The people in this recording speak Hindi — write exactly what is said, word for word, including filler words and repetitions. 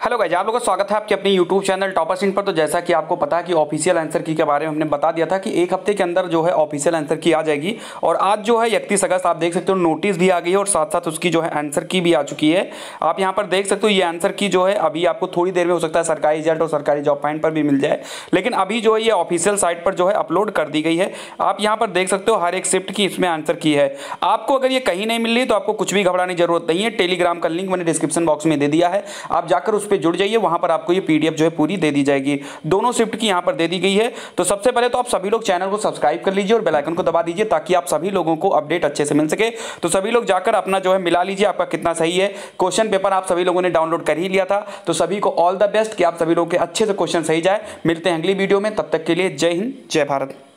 हेलो गाइस, आप लोगों का स्वागत है आपके अपने यूट्यूब चैनल टॉपर्स इन पर। तो जैसा कि आपको पता है कि ऑफिशियल आंसर की के बारे में हमने बता दिया था कि एक हफ्ते के अंदर जो है ऑफिशियल आंसर की आ जाएगी। और आज जो है इकतीस अगस्त आप देख सकते हो नोटिस भी आ गई है और साथ साथ उसकी जो है आंसर की भी आ चुकी है। आप यहाँ पर देख सकते हो ये आंसर की जो है अभी आपको थोड़ी देर में हो सकता है सरकारी रिजल्ट और सरकारी जॉब पॉइंट पर भी मिल जाए, लेकिन अभी जो है ये ऑफिशियल साइट पर जो है अपलोड कर दी गई है। आप यहाँ पर देख सकते हो हर एक शिफ्ट की इसमें आंसर की है। आपको अगर ये कहीं नहीं मिल रही तो आपको कुछ भी घबराने की जरूरत नहीं है। टेलीग्राम का लिंक मैंने डिस्क्रिप्शन बॉक्स में दे दिया है, आप जाकर उस पर जुड़ जाइए, वहां पर आपको ये पीडीएफ जो है पूरी दे दी जाएगी। दोनों शिफ्ट की यहां पर दे दी गई है। तो सबसे पहले तो आप सभी लोग चैनल को सब्सक्राइब कर लीजिए और बेल आइकन को दबा दीजिए ताकि आप सभी लोगों को अपडेट अच्छे से मिल सके। तो सभी लोग जाकर अपना जो है मिला लीजिए आपका कितना सही है। क्वेश्चन पेपर आप सभी लोगों ने डाउनलोड कर ही लिया था। तो सभी को ऑल द बेस्ट कि आप सभी लोगों के अच्छे से क्वेश्चन सही जाए। मिलते हैं अगली वीडियो में, तब तक के लिए जय हिंद जय भारत।